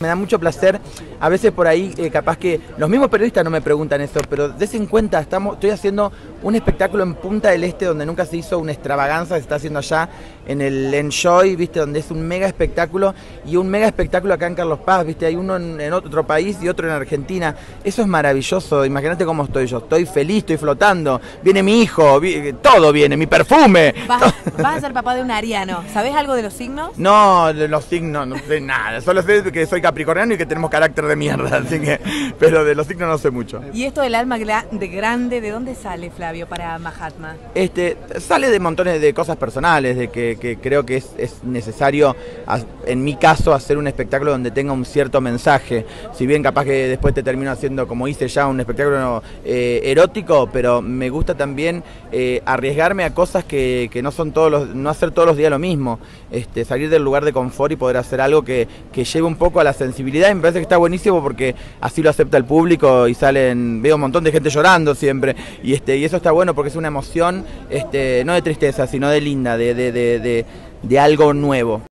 Me da mucho placer, a veces por ahí capaz que los mismos periodistas no me preguntan eso, pero des en cuenta, estoy haciendo un espectáculo en Punta del Este donde nunca se hizo una extravaganza, se está haciendo allá en el Enjoy, ¿viste? Donde es un mega espectáculo y un mega espectáculo acá en Carlos Paz, ¿viste? Hay uno en otro país y otro en Argentina. Eso es maravilloso, imagínate cómo estoy yo, estoy feliz, estoy flotando, viene mi hijo, todo viene, mi perfume. Vas a ser papá de un ariano, ¿sabés algo de los signos? No, de los signos no sé nada, solo sé que soy capricorniano y que tenemos carácter de mierda, así que, pero de los signos no sé mucho. ¿Y esto del alma grande, de dónde sale, Flavio, para Mahatma? Sale de montones de cosas personales, de que creo que es necesario, en mi caso, hacer un espectáculo donde tenga un cierto mensaje. Si bien capaz que después te termino haciendo, como hice ya, un espectáculo erótico, pero me gusta también arriesgarme a cosas que no son no hacer todos los días lo mismo. Salir del lugar de confort y poder hacer algo que lleve un poco a la sensibilidad, y me parece que está buenísimo porque así lo acepta el público y veo un montón de gente llorando siempre, y eso está bueno porque es una emoción, no de tristeza, sino de linda, de algo nuevo.